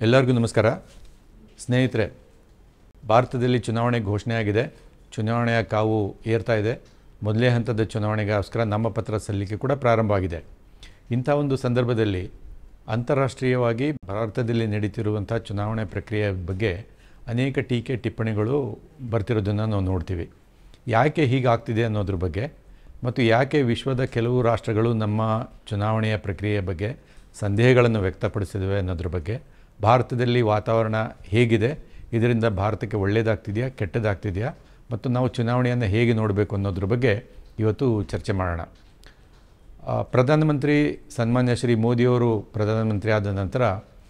ಎಲ್ಲರಿಗೂ ನಮಸ್ಕಾರ ಸ್ನೇಹಿತರೆ. ಭಾರತದಲ್ಲಿ ಚುನಾವಣೆ ಘೋಷಣೆಯಾಗಿದೆ. ಚುನಾವಣೆಯ ಕಾವು ಏರ್ತಾ ಇದೆ. ಮೊದಲನೇ ಹಂತದ ಚುನಾವಣೆಗೋಸ್ಕರ ನಾಮಪತ್ರ ಸಲ್ಲಿಕೆ ಕೂಡ ಪ್ರಾರಂಭ ಆಗಿದೆ. ಇಂಥ ಒಂದು ಸಂದರ್ಭದಲ್ಲಿ ಅಂತಾರಾಷ್ಟ್ರೀಯವಾಗಿ ಭಾರತದಲ್ಲಿ ನಡೀತಿರುವಂಥ ಚುನಾವಣೆ ಪ್ರಕ್ರಿಯೆ ಬಗ್ಗೆ ಅನೇಕ ಟೀಕೆ ಟಿಪ್ಪಣಿಗಳು ಬರ್ತಿರೋದನ್ನು ನಾವು ನೋಡ್ತೀವಿ. ಯಾಕೆ ಹೀಗಾಗ್ತಿದೆ ಅನ್ನೋದ್ರ ಬಗ್ಗೆ ಮತ್ತು ಯಾಕೆ ವಿಶ್ವದ ಕೆಲವು ರಾಷ್ಟ್ರಗಳು ನಮ್ಮ ಚುನಾವಣೆಯ ಪ್ರಕ್ರಿಯೆಯ ಬಗ್ಗೆ ಸಂದೇಹಗಳನ್ನು ವ್ಯಕ್ತಪಡಿಸಿವೆ ಅನ್ನೋದ್ರ ಬಗ್ಗೆ, ಭಾರತದಲ್ಲಿ ವಾತಾವರಣ ಹೇಗಿದೆ, ಇದರಿಂದ ಭಾರತಕ್ಕೆ ಒಳ್ಳೆಯದಾಗ್ತಿದೆಯಾ ಕೆಟ್ಟದಾಗ್ತಿದೆಯಾ ಮತ್ತು ನಾವು ಚುನಾವಣೆಯನ್ನು ಹೇಗೆ ನೋಡಬೇಕು ಅನ್ನೋದ್ರ ಬಗ್ಗೆ ಇವತ್ತು ಚರ್ಚೆ ಮಾಡೋಣ. ಪ್ರಧಾನಮಂತ್ರಿ ಸನ್ಮಾನ್ಯ ಶ್ರೀ ಮೋದಿಯವರು ಪ್ರಧಾನಮಂತ್ರಿ ಆದ ನಂತರ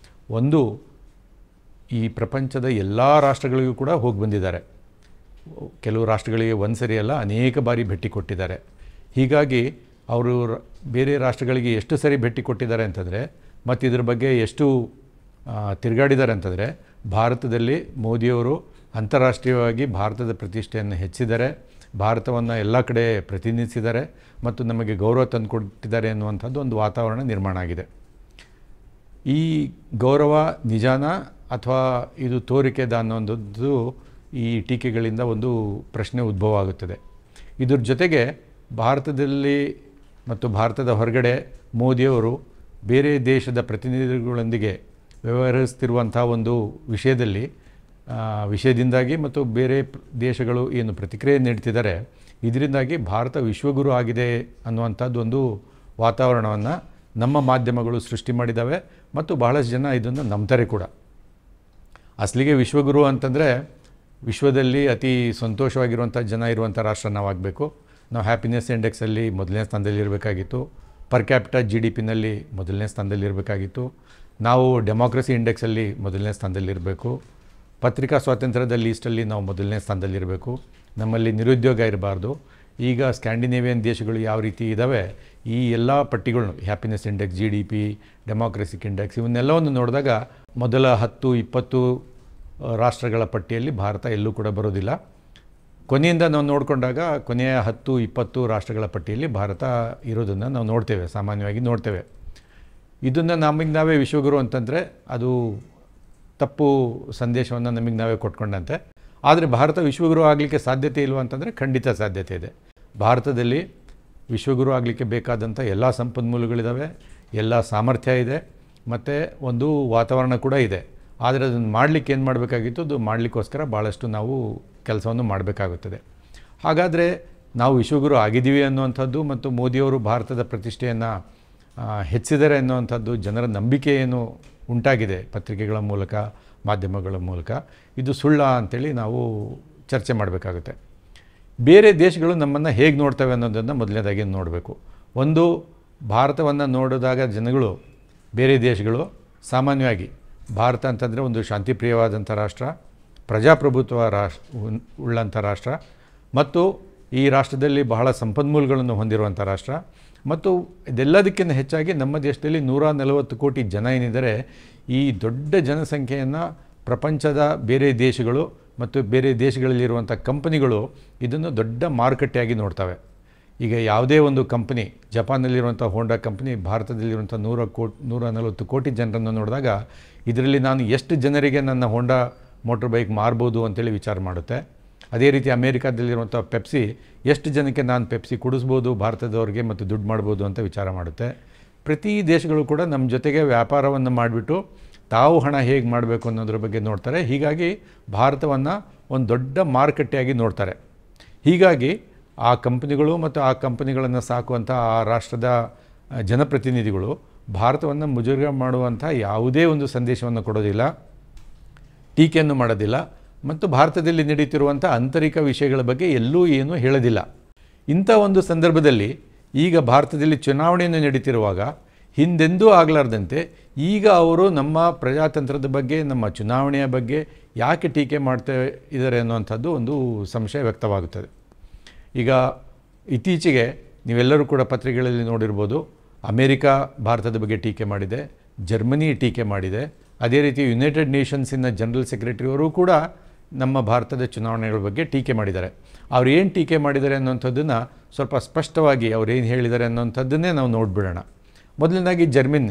ಈ ಪ್ರಪಂಚದ ಎಲ್ಲ ರಾಷ್ಟ್ರಗಳಿಗೂ ಕೂಡ ಹೋಗಿ ಬಂದಿದ್ದಾರೆ. ಕೆಲವು ರಾಷ್ಟ್ರಗಳಿಗೆ ಒಂದು ಸರಿ ಅಲ್ಲ, ಅನೇಕ ಬಾರಿ ಭೇಟಿ ಕೊಟ್ಟಿದ್ದಾರೆ. ಹೀಗಾಗಿ ಅವರು ಬೇರೆ ರಾಷ್ಟ್ರಗಳಿಗೆ ಎಷ್ಟು ಸರಿ ಭೇಟಿ ಕೊಟ್ಟಿದ್ದಾರೆ ಅಂತಂದರೆ ಮತ್ತು ಇದ್ರ ಬಗ್ಗೆ ಎಷ್ಟು ತಿರುಗಾಡಿದ್ದಾರೆ ಅಂತಂದರೆ, ಭಾರತದಲ್ಲಿ ಮೋದಿಯವರು ಅಂತಾರಾಷ್ಟ್ರೀಯವಾಗಿ ಭಾರತದ ಪ್ರತಿಷ್ಠೆಯನ್ನು ಹೆಚ್ಚಿದ್ದಾರೆ, ಭಾರತವನ್ನು ಎಲ್ಲ ಕಡೆ ಪ್ರತಿನಿಧಿಸಿದ್ದಾರೆ ಮತ್ತು ನಮಗೆ ಗೌರವ ತಂದುಕೊಟ್ಟಿದ್ದಾರೆ ಅನ್ನುವಂಥದ್ದು ಒಂದು ವಾತಾವರಣ ನಿರ್ಮಾಣ ಆಗಿದೆ. ಈ ಗೌರವ ನಿಜಾನ ಅಥವಾ ಇದು ತೋರಿಕೆದ ಅನ್ನೋದು ಈ ಟೀಕೆಗಳಿಂದ ಒಂದು ಪ್ರಶ್ನೆ ಉದ್ಭವ ಆಗುತ್ತದೆ. ಇದ್ರ ಜೊತೆಗೆ ಭಾರತದಲ್ಲಿ ಮತ್ತು ಭಾರತದ ಹೊರಗಡೆ ಮೋದಿಯವರು ಬೇರೆ ದೇಶದ ಪ್ರತಿನಿಧಿಗಳೊಂದಿಗೆ ವ್ಯವಹರಿಸ್ತಿರುವಂಥ ಒಂದು ವಿಷಯದಿಂದಾಗಿ ಮತ್ತು ಬೇರೆ ದೇಶಗಳು ಏನು ಪ್ರತಿಕ್ರಿಯೆ ನೀಡ್ತಿದ್ದಾರೆ, ಇದರಿಂದಾಗಿ ಭಾರತ ವಿಶ್ವಗುರು ಆಗಿದೆ ಅನ್ನುವಂಥದ್ದು ಒಂದು ವಾತಾವರಣವನ್ನು ನಮ್ಮ ಮಾಧ್ಯಮಗಳು ಸೃಷ್ಟಿ ಮಾಡಿದ್ದಾವೆ ಮತ್ತು ಬಹಳಷ್ಟು ಜನ ಇದನ್ನು ನಂಬ್ತಾರೆ ಕೂಡ. ಅಸಲಿಗೆ ವಿಶ್ವಗುರು ಅಂತಂದರೆ ವಿಶ್ವದಲ್ಲಿ ಅತಿ ಸಂತೋಷವಾಗಿರುವಂಥ ಜನ ಇರುವಂಥ ರಾಷ್ಟ್ರ ನಾವಾಗಬೇಕು. ನಾವು ಹ್ಯಾಪಿನೆಸ್ ಇಂಡೆಕ್ಸಲ್ಲಿ ಮೊದಲನೇ ಸ್ಥಾನದಲ್ಲಿರಬೇಕಾಗಿತ್ತು. ಪರ್ ಕ್ಯಾಪಿಟ GDPನಲ್ಲಿ ಮೊದಲನೇ ಸ್ಥಾನದಲ್ಲಿರಬೇಕಾಗಿತ್ತು. ನಾವು ಡೆಮಾಕ್ರಸಿ ಇಂಡೆಕ್ಸಲ್ಲಿ ಮೊದಲನೇ ಸ್ಥಾನದಲ್ಲಿರಬೇಕು. ಪತ್ರಿಕಾ ಸ್ವಾತಂತ್ರ್ಯದ ಲೀಸ್ಟಲ್ಲಿ ನಾವು ಮೊದಲನೇ ಸ್ಥಾನದಲ್ಲಿರಬೇಕು. ನಮ್ಮಲ್ಲಿ ನಿರುದ್ಯೋಗ ಇರಬಾರ್ದು. ಈಗ ಸ್ಕ್ಯಾಂಡಿನೇವಿಯನ್ ದೇಶಗಳು ಯಾವ ರೀತಿ ಇದ್ದಾವೆ, ಈ ಎಲ್ಲ ಪಟ್ಟಿಗಳನ್ನು happiness index, GDP, democratic index ಇವನ್ನೆಲ್ಲವನ್ನು ನೋಡಿದಾಗ ಮೊದಲ 10-20 ರಾಷ್ಟ್ರಗಳ ಪಟ್ಟಿಯಲ್ಲಿ ಭಾರತ ಎಲ್ಲೂ ಕೂಡ ಬರೋದಿಲ್ಲ. ಕೊನೆಯಿಂದ ನಾವು ನೋಡಿಕೊಂಡಾಗ ಕೊನೆಯ 10-20 ರಾಷ್ಟ್ರಗಳ ಪಟ್ಟಿಯಲ್ಲಿ ಭಾರತ ಇರೋದನ್ನು ನಾವು ನೋಡ್ತೇವೆ, ಸಾಮಾನ್ಯವಾಗಿ ನೋಡ್ತೇವೆ. ಇದನ್ನು ನಮಗೆ ನಾವೇ ವಿಶ್ವಗುರು ಅಂತಂದರೆ ಅದು ತಪ್ಪು ಸಂದೇಶವನ್ನು ನಮಗೆ ನಾವೇ ಕೊಟ್ಕೊಂಡಂತೆ. ಆದರೆ ಭಾರತ ವಿಶ್ವಗುರು ಆಗಲಿಕ್ಕೆ ಸಾಧ್ಯತೆ ಇಲ್ವ ಅಂತಂದರೆ ಖಂಡಿತ ಸಾಧ್ಯತೆ ಇದೆ. ಭಾರತದಲ್ಲಿ ವಿಶ್ವಗುರು ಆಗಲಿಕ್ಕೆ ಬೇಕಾದಂಥ ಎಲ್ಲ ಸಂಪನ್ಮೂಲಗಳಿದ್ದಾವೆ, ಎಲ್ಲ ಸಾಮರ್ಥ್ಯ ಇದೆ ಮತ್ತು ಒಂದು ವಾತಾವರಣ ಕೂಡ ಇದೆ. ಆದರೆ ಅದನ್ನು ಮಾಡಲಿಕ್ಕೆ ಏನು ಮಾಡಬೇಕಾಗಿತ್ತು, ಅದು ಮಾಡಲಿಕ್ಕೋಸ್ಕರ ಭಾಳಷ್ಟು ನಾವು ಕೆಲಸವನ್ನು ಮಾಡಬೇಕಾಗುತ್ತದೆ. ಹಾಗಾದರೆ ನಾವು ವಿಶ್ವಗುರು ಆಗಿದ್ದೀವಿ ಅನ್ನುವಂಥದ್ದು ಮತ್ತು ಮೋದಿಯವರು ಭಾರತದ ಪ್ರತಿಷ್ಠೆಯನ್ನು ಹೆಚ್ಚಿದ್ದಾರೆ ಅನ್ನುವಂಥದ್ದು ಜನರ ನಂಬಿಕೆ ಏನು ಉಂಟಾಗಿದೆ ಪತ್ರಿಕೆಗಳ ಮೂಲಕ, ಮಾಧ್ಯಮಗಳ ಮೂಲಕ, ಇದು ಸುಳ್ಳ ಅಂಥೇಳಿ ನಾವು ಚರ್ಚೆ ಮಾಡಬೇಕಾಗುತ್ತೆ. ಬೇರೆ ದೇಶಗಳು ನಮ್ಮನ್ನು ಹೇಗೆ ನೋಡ್ತವೆ ಅನ್ನೋದನ್ನು ಮೊದಲನೇದಾಗಿ ನೋಡಬೇಕು. ಭಾರತವನ್ನು ನೋಡಿದಾಗ ಜನಗಳು, ಬೇರೆ ದೇಶಗಳು ಸಾಮಾನ್ಯವಾಗಿ ಭಾರತ ಅಂತಂದರೆ ಒಂದು ಶಾಂತಿಪ್ರಿಯವಾದಂಥ ರಾಷ್ಟ್ರ, ಪ್ರಜಾಪ್ರಭುತ್ವ ಉಳ್ಳಂಥ ರಾಷ್ಟ್ರ ಮತ್ತು ಈ ರಾಷ್ಟ್ರದಲ್ಲಿ ಬಹಳ ಸಂಪನ್ಮೂಲಗಳನ್ನು ಹೊಂದಿರುವಂಥ ರಾಷ್ಟ್ರ ಮತ್ತು ಇದೆಲ್ಲದಕ್ಕಿಂತ ಹೆಚ್ಚಾಗಿ ನಮ್ಮ ದೇಶದಲ್ಲಿ 140 ಕೋಟಿ ಜನ ಏನಿದ್ದಾರೆ, ಈ ದೊಡ್ಡ ಜನಸಂಖ್ಯೆಯನ್ನು ಪ್ರಪಂಚದ ಬೇರೆ ದೇಶಗಳು ಮತ್ತು ಬೇರೆ ದೇಶಗಳಲ್ಲಿರುವಂಥ ಕಂಪನಿಗಳು ಇದನ್ನು ದೊಡ್ಡ ಮಾರುಕಟ್ಟೆಯಾಗಿ ನೋಡ್ತವೆ. ಈಗ ಯಾವುದೇ ಒಂದು ಕಂಪನಿ, ಜಪಾನಲ್ಲಿರುವಂಥ ಹೋಂಡಾ ಕಂಪನಿ ಭಾರತದಲ್ಲಿರುವಂಥ 140 ಕೋಟಿ ಜನರನ್ನು ನೋಡಿದಾಗ ಇದರಲ್ಲಿ ನಾನು ಎಷ್ಟು ಜನರಿಗೆ ನನ್ನ ಹೋಂಡಾ ಮೋಟ್ರ್ ಬೈಕ್ ಮಾರ್ಬೋದು ಅಂತೇಳಿ ವಿಚಾರ ಮಾಡುತ್ತೆ. ಅದೇ ರೀತಿ ಅಮೇರಿಕಾದಲ್ಲಿರುವಂಥ ಪೆಪ್ಸಿ ಎಷ್ಟು ಜನಕ್ಕೆ ನಾನು ಪೆಪ್ಸಿ ಕುಡಿಸ್ಬೋದು ಭಾರತದವ್ರಿಗೆ ಮತ್ತು ದುಡ್ಡು ಮಾಡ್ಬೋದು ಅಂತ ವಿಚಾರ ಮಾಡುತ್ತೆ. ಪ್ರತಿ ದೇಶಗಳು ಕೂಡ ನಮ್ಮ ಜೊತೆಗೆ ವ್ಯಾಪಾರವನ್ನು ಮಾಡಿಬಿಟ್ಟು ತಾವು ಹಣ ಹೇಗೆ ಮಾಡಬೇಕು ಅನ್ನೋದ್ರ ಬಗ್ಗೆ ನೋಡ್ತಾರೆ. ಹೀಗಾಗಿ ಭಾರತವನ್ನು ಒಂದು ದೊಡ್ಡ ಮಾರುಕಟ್ಟೆಯಾಗಿ ನೋಡ್ತಾರೆ. ಹೀಗಾಗಿ ಆ ಕಂಪನಿಗಳು ಮತ್ತು ಆ ಕಂಪನಿಗಳನ್ನು ಸಾಕುವಂಥ ಆ ರಾಷ್ಟ್ರದ ಜನಪ್ರತಿನಿಧಿಗಳು ಭಾರತವನ್ನು ಮುಜುಗರ ಮಾಡುವಂಥ ಯಾವುದೇ ಒಂದು ಸಂದೇಶವನ್ನು ಕೊಡೋದಿಲ್ಲ, ಟೀಕೆಯನ್ನು ಮಾಡೋದಿಲ್ಲ ಮತ್ತು ಭಾರತದಲ್ಲಿ ನಡೀತಿರುವಂಥ ಆಂತರಿಕ ವಿಷಯಗಳ ಬಗ್ಗೆ ಎಲ್ಲೂ ಏನೂ ಹೇಳೋದಿಲ್ಲ. ಇಂಥ ಒಂದು ಸಂದರ್ಭದಲ್ಲಿ ಈಗ ಭಾರತದಲ್ಲಿ ಚುನಾವಣೆಯನ್ನು ನಡೀತಿರುವಾಗ ಹಿಂದೆಂದೂ ಆಗಲಾರ್ದಂತೆ ಈಗ ಅವರು ನಮ್ಮ ಪ್ರಜಾತಂತ್ರದ ಬಗ್ಗೆ, ನಮ್ಮ ಚುನಾವಣೆಯ ಬಗ್ಗೆ ಯಾಕೆ ಟೀಕೆ ಮಾಡ್ತಾ ಇದ್ದಾರೆ ಅನ್ನುವಂಥದ್ದು ಒಂದು ಸಂಶಯ ವ್ಯಕ್ತವಾಗುತ್ತದೆ. ಈಗ ಇತ್ತೀಚೆಗೆ ನೀವೆಲ್ಲರೂ ಕೂಡ ಪತ್ರಿಕೆಗಳಲ್ಲಿ ನೋಡಿರ್ಬೋದು, ಅಮೇರಿಕಾ ಭಾರತದ ಬಗ್ಗೆ ಟೀಕೆ ಮಾಡಿದೆ, ಜರ್ಮನಿ ಟೀಕೆ ಮಾಡಿದೆ, ಅದೇ ರೀತಿ ಯುನೈಟೆಡ್ ನೇಷನ್ಸಿನ ಜನರಲ್ ಸೆಕ್ರೆಟರಿಯವರು ಕೂಡ ನಮ್ಮ ಭಾರತದ ಚುನಾವಣೆಗಳ ಬಗ್ಗೆ ಟೀಕೆ ಮಾಡಿದ್ದಾರೆ. ಅವ್ರು ಏನು ಟೀಕೆ ಮಾಡಿದ್ದಾರೆ ಅನ್ನೋಂಥದ್ದನ್ನು ಸ್ವಲ್ಪ ಸ್ಪಷ್ಟವಾಗಿ ಅವ್ರು ಏನು ಹೇಳಿದ್ದಾರೆ ಅನ್ನೋಂಥದ್ದನ್ನೇ ನಾವು ನೋಡಿಬಿಡೋಣ. ಮೊದಲನೇದಾಗಿ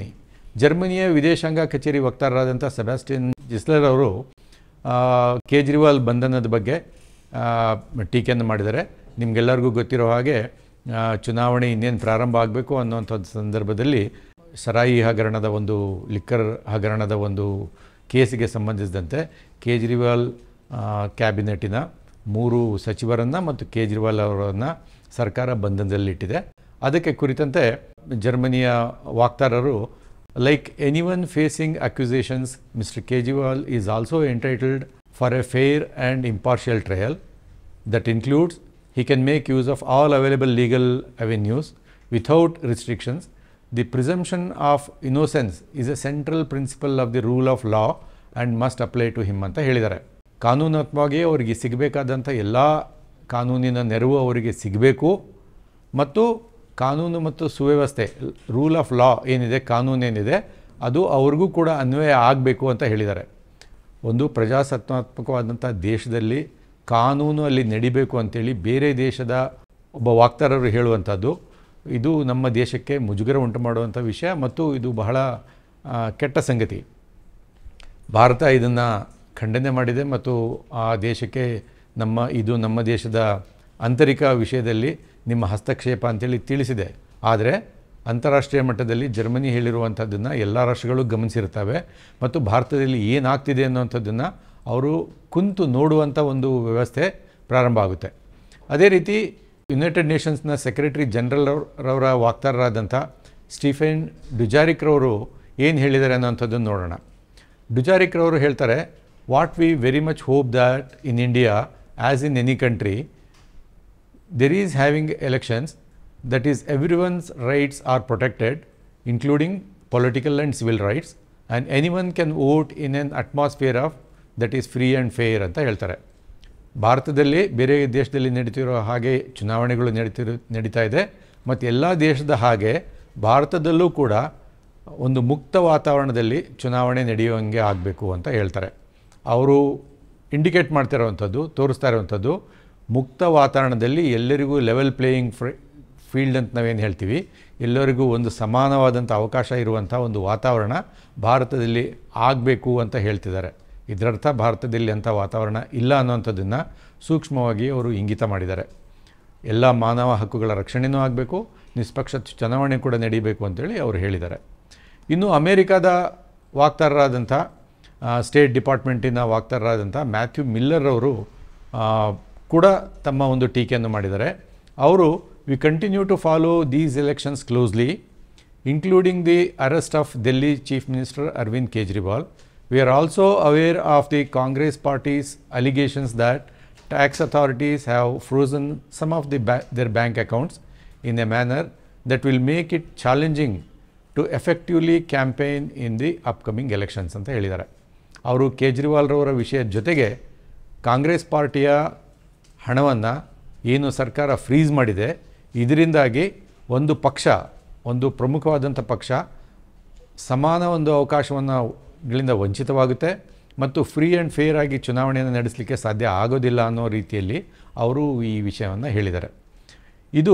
ಜರ್ಮನಿಯ ವಿದೇಶಾಂಗ ಕಚೇರಿ ವಕ್ತಾರರಾದಂಥ ಸೆಬಾಸ್ಟಿಯನ್ ಜಿಸ್ಲರ್ ಅವರು ಕೇಜ್ರಿವಾಲ್ ಬಂಧನದ ಬಗ್ಗೆ ಟೀಕೆಯನ್ನು ಮಾಡಿದ್ದಾರೆ. ನಿಮಗೆಲ್ಲರಿಗೂ ಗೊತ್ತಿರೋ ಹಾಗೆ ಚುನಾವಣೆ ಇನ್ನೇನು ಪ್ರಾರಂಭ ಆಗಬೇಕು ಅನ್ನೋಂಥದ್ದು ಸಂದರ್ಭದಲ್ಲಿ ಸರಾಯಿ ಹಗರಣದ ಒಂದು ಲಿಕ್ಕರ್ ಹಗರಣದ ಒಂದು ಕೇಸಿಗೆ ಸಂಬಂಧಿಸಿದಂತೆ ಕೇಜ್ರಿವಾಲ್ ಕ್ಯಾಬಿನೆಟ್ಟಿನ 3 ಸಚಿವರನ್ನು ಮತ್ತು ಕೇಜ್ರಿವಾಲ್ ಅವರನ್ನು ಸರ್ಕಾರ ಬಂಧನದಲ್ಲಿಟ್ಟಿದೆ. ಅದಕ್ಕೆ ಕುರಿತಂತೆ ಜರ್ಮನಿಯ ವಕ್ತಾರರು like anyone facing accusations mister Kejriwal is also entitled for a fair and impartial trial that includes he can make use of all available legal avenues without restrictions. The presumption of innocence is a central principle of the rule of law and must apply to him ಅಂತ ಹೇಳಿದ್ದಾರೆ. ಕಾನೂನಾತ್ಮಕವಾಗಿ ಅವರಿಗೆ ಸಿಗಬೇಕಾದಂಥ ಎಲ್ಲ ಕಾನೂನಿನ ನೆರವು ಅವರಿಗೆ ಸಿಗಬೇಕು ಮತ್ತು ಕಾನೂನು ಮತ್ತು ಸುವ್ಯವಸ್ಥೆ ರೂಲ್ ಆಫ್ ಲಾ ಏನಿದೆ, ಕಾನೂನೇನಿದೆ ಅದು ಅವ್ರಿಗೂ ಕೂಡ ಅನ್ವಯ ಆಗಬೇಕು ಅಂತ ಹೇಳಿದ್ದಾರೆ. ಒಂದು ಪ್ರಜಾಸತ್ತಾತ್ಮಕವಾದಂಥ ದೇಶದಲ್ಲಿ ಕಾನೂನು ಅಲ್ಲಿ ನಡಿಬೇಕು ಅಂತೇಳಿ ಬೇರೆ ದೇಶದ ಒಬ್ಬ ವಕ್ತಾರರು ಹೇಳುವಂಥದ್ದು ಇದು ನಮ್ಮ ದೇಶಕ್ಕೆ ಮುಜುಗರ ಉಂಟು ಮಾಡುವಂಥ ವಿಷಯ ಮತ್ತು ಇದು ಬಹಳ ಕೆಟ್ಟ ಸಂಗತಿ. ಭಾರತ ಇದನ್ನು ಖಂಡನೆ ಮಾಡಿದೆ ಮತ್ತು ಆ ದೇಶಕ್ಕೆ ಇದು ನಮ್ಮ ದೇಶದ ಆಂತರಿಕ ವಿಷಯದಲ್ಲಿ ನಿಮ್ಮ ಹಸ್ತಕ್ಷೇಪ ಅಂತೇಳಿ ತಿಳಿಸಿದೆ. ಆದರೆ ಅಂತಾರಾಷ್ಟ್ರೀಯ ಮಟ್ಟದಲ್ಲಿ ಜರ್ಮನಿ ಹೇಳಿರುವಂಥದ್ದನ್ನು ಎಲ್ಲ ರಾಷ್ಟ್ರಗಳು ಗಮನಿಸಿರ್ತವೆ ಮತ್ತು ಭಾರತದಲ್ಲಿ ಏನಾಗ್ತಿದೆ ಅನ್ನೋವಂಥದ್ದನ್ನು ಅವರು ಕುಂತು ನೋಡುವಂಥ ಒಂದು ವ್ಯವಸ್ಥೆ ಪ್ರಾರಂಭ ಆಗುತ್ತೆ. ಅದೇ ರೀತಿ ಯುನೈಟೆಡ್ ನೇಷನ್ಸ್ನ ಸೆಕ್ರೆಟರಿ ಜನರಲ್ ರವರ ವಕ್ತಾರರಾದಂಥ ಸ್ಟೀಫೆನ್ ಡುಜಾರಿಕ್ ರವರು ಏನು ಹೇಳಿದ್ದಾರೆ ಅನ್ನೋಂಥದ್ದನ್ನು ನೋಡೋಣ. ಡುಜಾರಿಕ್ ರವರು ಹೇಳ್ತಾರೆ, what we very much hope that in India as in any country there is having elections, that is everyone's rights are protected including political and civil rights and anyone can vote in an atmosphere of that is free and fair ಅಂತ ಹೇಳ್ತಾರೆ. ಭಾರತದಲ್ಲಿ ಬೇರೆ ದೇಶದಲ್ಲಿ ನಡೀತಿರೋ ಹಾಗೆ ಚುನಾವಣೆಗಳು ನಡೀತಾ ಇದೆ ಮತ್ತು ಎಲ್ಲ ದೇಶದ ಹಾಗೆ ಭಾರತದಲ್ಲೂ ಕೂಡ ಒಂದು ಮುಕ್ತ ವಾತಾವರಣದಲ್ಲಿ ಚುನಾವಣೆ ನಡೆಯುವಂಗೆ ಆಗಬೇಕು ಅಂತ ಹೇಳ್ತಾರೆ. ಅವರು ಇಂಡಿಕೇಟ್ ಮಾಡ್ತಾ ಇರುವಂಥದ್ದು, ತೋರಿಸ್ತಾ ಇರುವಂಥದ್ದು ಮುಕ್ತ ವಾತಾವರಣದಲ್ಲಿ ಎಲ್ಲರಿಗೂ ಲೆವೆಲ್ ಪ್ಲೇಯಿಂಗ್ ಫೀಲ್ಡ್ ಅಂತ ನಾವೇನು ಹೇಳ್ತೀವಿ, ಎಲ್ಲರಿಗೂ ಒಂದು ಸಮಾನವಾದಂಥ ಅವಕಾಶ ಇರುವಂಥ ಒಂದು ವಾತಾವರಣ ಭಾರತದಲ್ಲಿ ಆಗಬೇಕು ಅಂತ ಹೇಳ್ತಿದ್ದಾರೆ. ಇದರರ್ಥ ಭಾರತದಲ್ಲಿ ಅಂಥ ವಾತಾವರಣ ಇಲ್ಲ ಅನ್ನೋಂಥದ್ದನ್ನು ಸೂಕ್ಷ್ಮವಾಗಿ ಅವರು ಇಂಗಿತ ಮಾಡಿದ್ದಾರೆ. ಎಲ್ಲ ಮಾನವ ಹಕ್ಕುಗಳ ರಕ್ಷಣೆಯೂ ಆಗಬೇಕು, ನಿಷ್ಪಕ್ಷ ಚುನಾವಣೆ ಕೂಡ ನಡೀಬೇಕು ಅಂತೇಳಿ ಅವರು ಹೇಳಿದ್ದಾರೆ. ಇನ್ನು ಅಮೇರಿಕಾದ ವಕ್ತಾರರಾದಂಥ ಸ್ಟೇಟ್ ಡಿಪಾರ್ಟ್ಮೆಂಟಿನ ವಕ್ತಾರರಾದಂಥ ಮ್ಯಾಥ್ಯೂ ಮಿಲ್ಲರ್ ಅವರು ಕೂಡ ತಮ್ಮ ಒಂದು ಟೀಕೆಯನ್ನು ಮಾಡಿದ್ದಾರೆ. ಅವರು we continue to follow these elections closely including the arrest of Delhi chief minister Arvind Kejriwal. We are also aware of the Congress parties allegations that tax authorities have frozen some of their bank accounts in a manner that will make it challenging to effectively campaign in the upcoming elections ಅಂತ ಹೇಳಿದ್ದಾರೆ. ಅವರು ಕೇಜ್ರಿವಾಲ್ರವರ ವಿಷಯದ ಜೊತೆಗೆ ಕಾಂಗ್ರೆಸ್ ಪಾರ್ಟಿಯ ಹಣವನ್ನು ಏನು ಸರ್ಕಾರ freeze ಮಾಡಿದೆ, ಇದರಿಂದಾಗಿ ಒಂದು ಪಕ್ಷ, ಒಂದು ಪ್ರಮುಖವಾದಂಥ ಪಕ್ಷ ಸಮಾನ ಒಂದು ಅವಕಾಶಗಳಿಂದ ವಂಚಿತವಾಗುತ್ತೆ ಮತ್ತು ಫ್ರೀ ಆ್ಯಂಡ್ ಫೇರ್ ಆಗಿ ಚುನಾವಣೆಯನ್ನು ನಡೆಸಲಿಕ್ಕೆ ಸಾಧ್ಯ ಆಗೋದಿಲ್ಲ ಅನ್ನೋ ರೀತಿಯಲ್ಲಿ ಅವರು ಈ ವಿಷಯವನ್ನು ಹೇಳಿದ್ದಾರೆ. ಇದು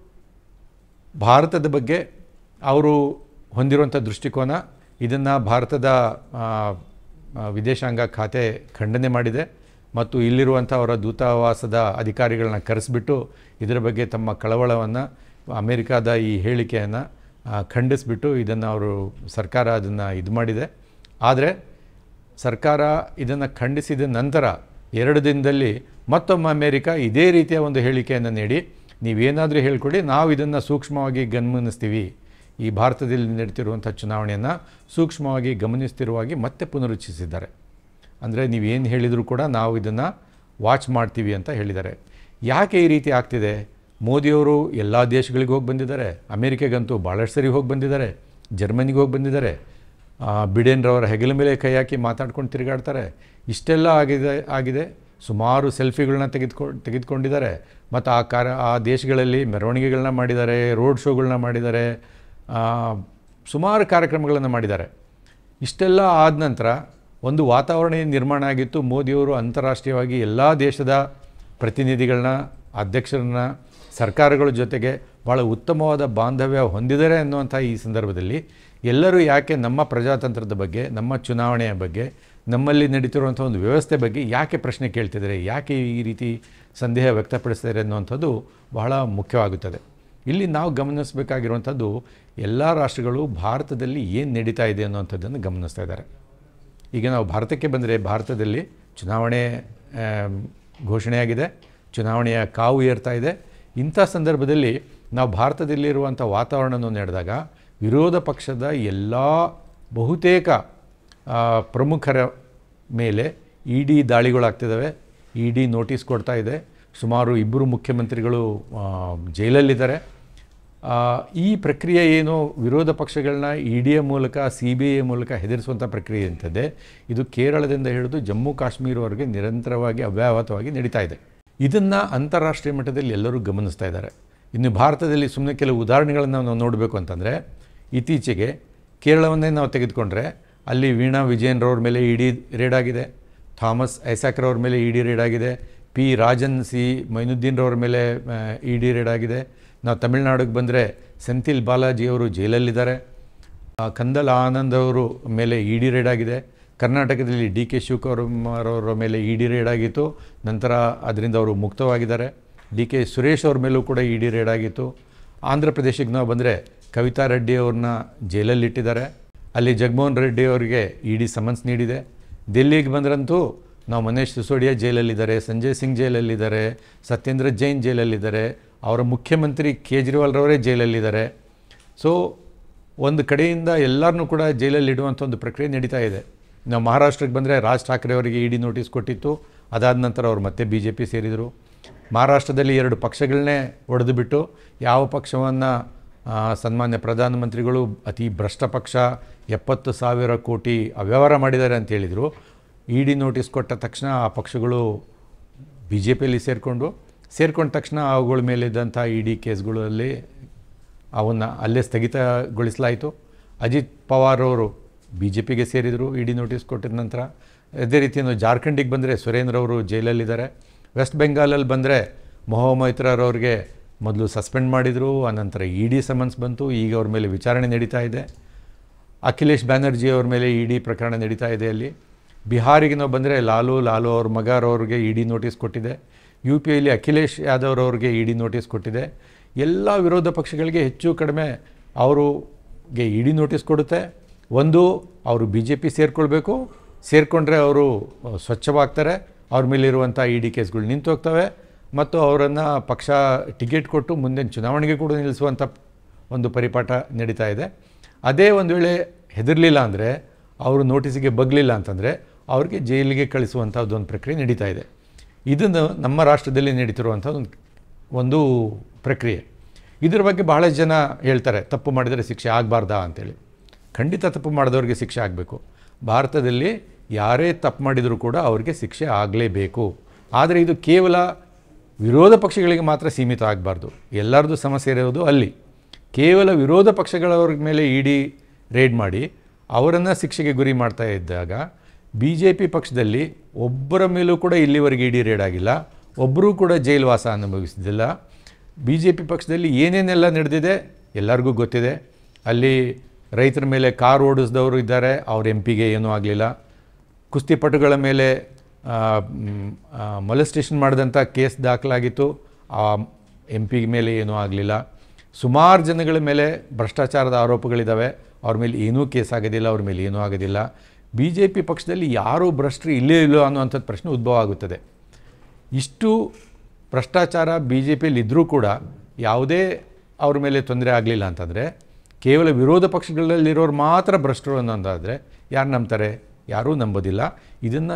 ಭಾರತದ ಬಗ್ಗೆ ಅವರು ಹೊಂದಿರುವಂಥ ದೃಷ್ಟಿಕೋನ. ಇದನ್ನು ಭಾರತದ ವಿದೇಶಾಂಗ ಖಾತೆ ಖಂಡನೆ ಮಾಡಿದೆ ಮತ್ತು ಇಲ್ಲಿರುವಂಥ ಅವರ ದೂತಾವಾಸದ ಅಧಿಕಾರಿಗಳನ್ನ ಕರೆಸಿಬಿಟ್ಟು ಇದರ ಬಗ್ಗೆ ತಮ್ಮ ಕಳವಳವನ್ನು, ಅಮೇರಿಕಾದ ಈ ಹೇಳಿಕೆಯನ್ನು ಖಂಡಿಸಿಬಿಟ್ಟು ಇದನ್ನು ಅವರು ಸರ್ಕಾರ ಅದನ್ನು ಇದು ಮಾಡಿದೆ. ಆದರೆ ಸರ್ಕಾರ ಇದನ್ನು ಖಂಡಿಸಿದ ನಂತರ 2 ದಿನದಲ್ಲಿ ಮತ್ತೊಮ್ಮೆ ಅಮೇರಿಕಾ ಇದೇ ರೀತಿಯ ಒಂದು ಹೇಳಿಕೆಯನ್ನು ನೀಡಿ, ನೀವೇನಾದರೂ ಹೇಳ್ಕೊಡಿ, ನಾವು ಇದನ್ನು ಸೂಕ್ಷ್ಮವಾಗಿ ಗಮನಿಸ್ತೀವಿ, ಈ ಭಾರತದಲ್ಲಿ ನಡೀತಿರುವಂಥ ಚುನಾವಣೆಯನ್ನು ಸೂಕ್ಷ್ಮವಾಗಿ ಗಮನಿಸ್ತಿರುವಾಗಿ ಮತ್ತೆ ಪುನರುಚ್ಚರಿಸಿದ್ದಾರೆ. ಅಂದರೆ ನೀವೇನು ಹೇಳಿದರೂ ಕೂಡ ನಾವು ಇದನ್ನು ವಾಚ್ ಮಾಡ್ತೀವಿ ಅಂತ ಹೇಳಿದ್ದಾರೆ. ಯಾಕೆ ಈ ರೀತಿ ಆಗ್ತಿದೆ? ಮೋದಿಯವರು ಎಲ್ಲ ದೇಶಗಳಿಗೆ ಹೋಗಿ ಬಂದಿದ್ದಾರೆ, ಅಮೇರಿಕೆಗಂತೂ ಭಾಳಷ್ಟು ಸರಿ ಹೋಗಿ ಬಂದಿದ್ದಾರೆ, ಜರ್ಮನಿಗೆ ಹೋಗಿ ಬಂದಿದ್ದಾರೆ, ಬಿಡೆನ್ರವರ ಹೆಗಲ ಮೇಲೆ ಕೈ ಹಾಕಿ ಮಾತಾಡ್ಕೊಂಡು ತಿರುಗಾಡ್ತಾರೆ. ಇಷ್ಟೆಲ್ಲ ಆಗಿದೆ. ಸುಮಾರು ಸೆಲ್ಫಿಗಳನ್ನ ತೆಗೆದುಕೊಂಡಿದ್ದಾರೆ ಮತ್ತು ಆ ದೇಶಗಳಲ್ಲಿ ಮೆರವಣಿಗೆಗಳನ್ನ ಮಾಡಿದ್ದಾರೆ, ರೋಡ್ ಶೋಗಳನ್ನ ಮಾಡಿದ್ದಾರೆ, ಸುಮಾರು ಕಾರ್ಯಕ್ರಮಗಳನ್ನು ಮಾಡಿದ್ದಾರೆ. ಇಷ್ಟೆಲ್ಲ ಆದ ನಂತರ ಒಂದು ವಾತಾವರಣ ನಿರ್ಮಾಣ ಆಗಿತ್ತು. ಮೋದಿಯವರು ಅಂತಾರಾಷ್ಟ್ರೀಯವಾಗಿ ಎಲ್ಲ ದೇಶದ ಪ್ರತಿನಿಧಿಗಳನ್ನ, ಅಧ್ಯಕ್ಷರನ್ನ, ಸರ್ಕಾರಗಳ ಜೊತೆಗೆ ಭಾಳ ಉತ್ತಮವಾದ ಬಾಂಧವ್ಯ ಹೊಂದಿದ್ದಾರೆ ಅನ್ನುವಂಥ ಈ ಸಂದರ್ಭದಲ್ಲಿ ಎಲ್ಲರೂ ಯಾಕೆ ನಮ್ಮ ಪ್ರಜಾತಂತ್ರದ ಬಗ್ಗೆ, ನಮ್ಮ ಚುನಾವಣೆಯ ಬಗ್ಗೆ, ನಮ್ಮಲ್ಲಿ ನಡೀತಿರುವಂಥ ಒಂದು ವ್ಯವಸ್ಥೆ ಬಗ್ಗೆ ಯಾಕೆ ಪ್ರಶ್ನೆ ಕೇಳ್ತಿದ್ದಾರೆ, ಯಾಕೆ ಈ ರೀತಿ ಸಂದೇಹ ವ್ಯಕ್ತಪಡಿಸ್ತಾರೆ ಅನ್ನುವಂಥದ್ದು ಬಹಳ ಮುಖ್ಯವಾಗುತ್ತದೆ. ಇಲ್ಲಿ ನಾವು ಗಮನಿಸಬೇಕಾಗಿರುವಂಥದ್ದು ಎಲ್ಲ ರಾಷ್ಟ್ರಗಳು ಭಾರತದಲ್ಲಿ ಏನು ನಡೀತಾ ಇದೆ ಅನ್ನುವಂಥದ್ದನ್ನು ಗಮನಿಸ್ತಾ ಇದ್ದಾರೆ. ಈಗ ನಾವು ಭಾರತಕ್ಕೆ ಬಂದರೆ ಭಾರತದಲ್ಲಿ ಚುನಾವಣೆ ಘೋಷಣೆಯಾಗಿದೆ, ಚುನಾವಣೆಯ ಕಾವು ಏರ್ತಾ ಇದೆ. ಇಂಥ ಸಂದರ್ಭದಲ್ಲಿ ನಾವು ಭಾರತದಲ್ಲಿರುವಂಥ ವಾತಾವರಣವನ್ನು ನಡೆದಾಗ ವಿರೋಧ ಪಕ್ಷದ ಎಲ್ಲ ಬಹುತೇಕ ಪ್ರಮುಖರ ಮೇಲೆ ಇಡಿ ದಾಳಿಗಳಾಗ್ತಿದ್ದಾವೆ, ಇಡಿ ನೋಟಿಸ್ ಕೊಡ್ತಾ ಇದೆ. ಸುಮಾರು 2 ಮುಖ್ಯಮಂತ್ರಿಗಳು ಜೈಲಲ್ಲಿದ್ದಾರೆ. ಈ ಪ್ರಕ್ರಿಯೆ ಏನು ವಿರೋಧ ಪಕ್ಷಗಳನ್ನ ಇಡಿಯ ಮೂಲಕ CBI ಮೂಲಕ ಹೆದರಿಸುವಂಥ ಪ್ರಕ್ರಿಯೆ ಅಂತಂದೆ, ಇದು ಕೇರಳದಿಂದ ಹಿಡಿದು ಜಮ್ಮು ಕಾಶ್ಮೀರವರೆಗೆ ನಿರಂತರವಾಗಿ ಅವ್ಯಾಹತವಾಗಿ ನಡೀತಾ ಇದೆ. ಇದನ್ನು ಅಂತಾರಾಷ್ಟ್ರೀಯ ಮಟ್ಟದಲ್ಲಿ ಎಲ್ಲರೂ ಗಮನಿಸ್ತಾ ಇದ್ದಾರೆ. ಇನ್ನು ಭಾರತದಲ್ಲಿ ಸುಮ್ಮನೆ ಕೆಲವು ಉದಾಹರಣೆಗಳನ್ನು ನಾವು ನೋಡಬೇಕು ಅಂತಂದರೆ, ಇತ್ತೀಚೆಗೆ ಕೇರಳವನ್ನೇ ನಾವು ತೆಗೆದುಕೊಂಡ್ರೆ ಅಲ್ಲಿ ವೀಣಾ ವಿಜಯನ್ರವ್ರ ಮೇಲೆ ಇಡಿ ರೇಡ್ ಆಗಿದೆ, ಥಾಮಸ್ ಐಸಾಕ್ರವ್ರ ಮೇಲೆ ಇಡಿ ರೇಡ್ ಆಗಿದೆ, ಪಿ ರಾಜನ್ ಸಿ ಮೈನುದ್ದೀನ್ರವ್ರ ಮೇಲೆ ಇಡಿ ರೇಡ್ ಆಗಿದೆ. ನಾವು ತಮಿಳುನಾಡಿಗೆ ಬಂದರೆ ಸೆಂಥಿಲ್ ಬಾಲಾಜಿಯವರು ಜೈಲಲ್ಲಿದ್ದಾರೆ, ಕಂದಲ್ ಆನಂದ್ ಅವರು ಮೇಲೆ ಇಡಿ ರೇಡ್ ಆಗಿದೆ. ಕರ್ನಾಟಕದಲ್ಲಿ DK ಶಿವಕುಮಾರ್ ಅವರ ಮೇಲೆ ಇಡಿ ರೇಡ್ ಆಗಿತ್ತು, ನಂತರ ಅದರಿಂದ ಅವರು ಮುಕ್ತವಾಗಿದ್ದಾರೆ. DK ಸುರೇಶ್ ಅವ್ರ ಮೇಲೂ ಕೂಡ ಇಡಿ ರೇಡ್ ಆಗಿತ್ತು. ಆಂಧ್ರ ಪ್ರದೇಶಕ್ಕೆ ನಾವು ಬಂದರೆ ಕವಿತಾ ರೆಡ್ಡಿ ಅವ್ರನ್ನ ಜೈಲಲ್ಲಿಟ್ಟಿದ್ದಾರೆ, ಅಲ್ಲಿ ಜಗನ್ಮೋಹನ್ ರೆಡ್ಡಿ ಅವರಿಗೆ ಇಡಿ ಸಮನ್ಸ್ ನೀಡಿದೆ. ದಿಲ್ಲಿಗೆ ಬಂದ್ರಂತೂ ನಾವು ಮನೀಶ್ ಸಿಸೋಡಿಯಾ ಜೈಲಲ್ಲಿದ್ದಾರೆ, ಸಂಜಯ್ ಸಿಂಗ್ ಜೈಲಲ್ಲಿದ್ದಾರೆ, ಸತ್ಯೇಂದ್ರ ಜೈನ್ ಜೈಲಲ್ಲಿದ್ದಾರೆ, ಅವರ ಮುಖ್ಯಮಂತ್ರಿ ಕೇಜ್ರಿವಾಲ್ರವರೇ ಜೈಲಲ್ಲಿದ್ದಾರೆ. ಸೊ ಒಂದು ಕಡೆಯಿಂದ ಎಲ್ಲರನ್ನೂ ಕೂಡ ಜೈಲಲ್ಲಿಡುವಂಥ ಒಂದು ಪ್ರಕ್ರಿಯೆ ನಡೀತಾ ಇದೆ. ನಾವು ಮಹಾರಾಷ್ಟ್ರಕ್ಕೆ ಬಂದರೆ ರಾಜ್ ಠಾಕ್ರೆ ಅವರಿಗೆ ಇಡಿ ನೋಟಿಸ್ ಕೊಟ್ಟಿತ್ತು, ಅದಾದ ನಂತರ ಅವರು ಮತ್ತೆ BJP ಸೇರಿದರು. ಮಹಾರಾಷ್ಟ್ರದಲ್ಲಿ 2 ಪಕ್ಷಗಳನ್ನೇ ಒಡೆದು ಬಿಟ್ಟು ಯಾವ ಪಕ್ಷವನ್ನು ಸನ್ಮಾನ್ಯ ಪ್ರಧಾನಮಂತ್ರಿಗಳು ಅತಿ ಭ್ರಷ್ಟ ಪಕ್ಷ 70,000 ಕೋಟಿ ಅವ್ಯವಹಾರ ಮಾಡಿದ್ದಾರೆ ಅಂತ ಹೇಳಿದರು. ಇಡಿ ನೋಟಿಸ್ ಕೊಟ್ಟ ತಕ್ಷಣ ಆ ಪಕ್ಷಗಳು BJPಯಲ್ಲಿ ಸೇರಿಕೊಂಡ ತಕ್ಷಣ ಅವುಗಳ ಮೇಲಿದ್ದಂಥ ಇಡಿ ಕೇಸ್ಗಳಲ್ಲಿ ಅವನ್ನು ಅಲ್ಲೇ ಸ್ಥಗಿತಗೊಳಿಸಲಾಯಿತು. ಅಜಿತ್ ಪವಾರ್ ಅವರು BJPಗೆ ಸೇರಿದರು ಇಡಿ ನೋಟಿಸ್ ಕೊಟ್ಟಿದ ನಂತರ. ಅದೇ ರೀತಿ ಜಾರ್ಖಂಡಿಗೆ ಬಂದರೆ ಸುರೇಂದ್ರ ಅವರು ಜೈಲಲ್ಲಿದ್ದಾರೆ. ವೆಸ್ಟ್ ಬೆಂಗಾಲಲ್ಲಿ ಬಂದರೆ ಮೊಹಮ್ಮೈತ್ರವ್ರಿಗೆ ಮೊದಲು ಸಸ್ಪೆಂಡ್ ಮಾಡಿದರು, ಆನಂತರ ಇಡಿ ಸಮನ್ಸ್ ಬಂತು, ಈಗ ಅವ್ರ ಮೇಲೆ ವಿಚಾರಣೆ ನಡೀತಾ ಇದೆ. ಅಖಿಲೇಶ್ ಬ್ಯಾನರ್ಜಿ ಅವ್ರ ಮೇಲೆ ಇಡಿ ಪ್ರಕರಣ ನಡೀತಾ ಇದೆ ಅಲ್ಲಿ. ಬಿಹಾರಿಗೆ ನಾವು ಬಂದರೆ ಲಾಲು ಅವ್ರ ಮಗರವ್ರಿಗೆ ಇಡಿ ನೋಟಿಸ್ ಕೊಟ್ಟಿದೆ. UPಯಲ್ಲಿ ಅಖಿಲೇಶ್ ಯಾದವ್ರವ್ರಿಗೆ ಇಡಿ ನೋಟಿಸ್ ಕೊಟ್ಟಿದೆ. ಎಲ್ಲ ವಿರೋಧ ಪಕ್ಷಗಳಿಗೆ ಹೆಚ್ಚು ಕಡಿಮೆ ಅವ್ರಿಗೆ ಇಡಿ ನೋಟಿಸ್ ಕೊಡುತ್ತೆ. ಒಂದು, ಅವರು BJP ಸೇರಿಕೊಂಡ್ರೆ ಅವರು ಸ್ವಚ್ಛವಾಗ್ತಾರೆ, ಅವ್ರ ಮೇಲಿರುವಂಥ ಇಡಿ ಕೇಸ್ಗಳು ನಿಂತು ಹೋಗ್ತವೆ ಮತ್ತು ಅವರನ್ನು ಪಕ್ಷ ಟಿಕೆಟ್ ಕೊಟ್ಟು ಮುಂದಿನ ಚುನಾವಣೆಗೆ ಕೂಡ ನಿಲ್ಲಿಸುವಂಥ ಒಂದು ಪರಿಪಾಠ ನಡೀತಾ ಇದೆ. ಅದೇ ಒಂದು ವೇಳೆ ಹೆದರಲಿಲ್ಲ ಅಂದರೆ, ಅವರು ನೋಟಿಸಿಗೆ ಬಗ್ಲಿಲ್ಲ ಅಂತಂದರೆ ಅವ್ರಿಗೆ ಜೈಲಿಗೆ ಕಳಿಸುವಂಥದ್ದೊಂದು ಪ್ರಕ್ರಿಯೆ ನಡೀತಾ ಇದೆ. ಇದನ್ನು ನಮ್ಮ ರಾಷ್ಟ್ರದಲ್ಲಿ ನಡೀತಿರುವಂಥ ಒಂದು ಪ್ರಕ್ರಿಯೆ. ಇದರ ಬಗ್ಗೆ ಬಹಳಷ್ಟು ಜನ ಹೇಳ್ತಾರೆ, ತಪ್ಪು ಮಾಡಿದರೆ ಶಿಕ್ಷೆ ಆಗಬಾರ್ದಾ ಅಂತೇಳಿ. ಖಂಡಿತ ತಪ್ಪು ಮಾಡಿದವ್ರಿಗೆ ಶಿಕ್ಷೆ ಆಗಬೇಕು. ಭಾರತದಲ್ಲಿ ಯಾರೇ ತಪ್ಪು ಮಾಡಿದರೂ ಕೂಡ ಅವರಿಗೆ ಶಿಕ್ಷೆ ಆಗಲೇಬೇಕು. ಆದರೆ ಇದು ಕೇವಲ ವಿರೋಧ ಪಕ್ಷಗಳಿಗೆ ಮಾತ್ರ ಸೀಮಿತ ಆಗಬಾರ್ದು. ಎಲ್ಲರದ್ದು ಸಮಸ್ಯೆ ಇರೋದು ಅಲ್ಲಿ. ಕೇವಲ ವಿರೋಧ ಪಕ್ಷಗಳವ್ರ ಮೇಲೆ ಇಡಿ ರೇಡ್ ಮಾಡಿ ಅವರನ್ನು ಶಿಕ್ಷೆಗೆ ಗುರಿ ಮಾಡ್ತಾ ಇದ್ದಾಗ BJP ಪಕ್ಷದಲ್ಲಿ ಒಬ್ಬರ ಮೇಲೂ ಕೂಡ ಇಲ್ಲಿವರೆಗೆ ಇಡಿ ರೇಡ್ ಆಗಿಲ್ಲ, ಒಬ್ಬರೂ ಕೂಡ ಜೈಲುವಾಸ ಅನುಭವಿಸಿದ್ದಿಲ್ಲ. BJP ಪಕ್ಷದಲ್ಲಿ ಏನೇನೆಲ್ಲ ನಡೆದಿದೆ ಎಲ್ಲರಿಗೂ ಗೊತ್ತಿದೆ. ಅಲ್ಲಿ ರೈತರ ಮೇಲೆ ಕಾರ್ ಓಡಿಸಿದವರು ಇದ್ದಾರೆ, ಅವ್ರ MPಗೆ ಏನೂ ಆಗಲಿಲ್ಲ. ಕುಸ್ತಿಪಟುಗಳ ಮೇಲೆ ಮೊಲೆಸ್ಟೇಷನ್ ಮಾಡಿದಂಥ ಕೇಸ್ ದಾಖಲಾಗಿತ್ತು, ಆ MP ಮೇಲೆ ಏನೂ ಆಗಲಿಲ್ಲ. ಸುಮಾರು ಜನಗಳ ಮೇಲೆ ಭ್ರಷ್ಟಾಚಾರದ ಆರೋಪಗಳಿದ್ದಾವೆ, ಅವ್ರ ಮೇಲೆ ಏನೂ ಕೇಸ್ ಆಗೋದಿಲ್ಲ, ಅವ್ರ ಮೇಲೆ ಏನೂ ಆಗೋದಿಲ್ಲ. BJP ಪಕ್ಷದಲ್ಲಿ ಯಾರೂ ಭ್ರಷ್ಟರು ಇಲ್ಲೋ ಅನ್ನುವಂಥದ್ದು ಪ್ರಶ್ನೆ ಉದ್ಭವ ಆಗುತ್ತದೆ. ಇಷ್ಟು ಭ್ರಷ್ಟಾಚಾರ BJPಯಲ್ಲಿ ಇದ್ದರೂ ಕೂಡ ಯಾವುದೇ ಅವ್ರ ಮೇಲೆ ತೊಂದರೆ ಆಗಲಿಲ್ಲ ಅಂತಂದರೆ, ಕೇವಲ ವಿರೋಧ ಪಕ್ಷಗಳಲ್ಲಿರೋರು ಮಾತ್ರ ಭ್ರಷ್ಟರು ಅನ್ನೋದಾದರೆ ಯಾರು ನಂಬ್ತಾರೆ? ಯಾರೂ ನಂಬೋದಿಲ್ಲ. ಇದನ್ನು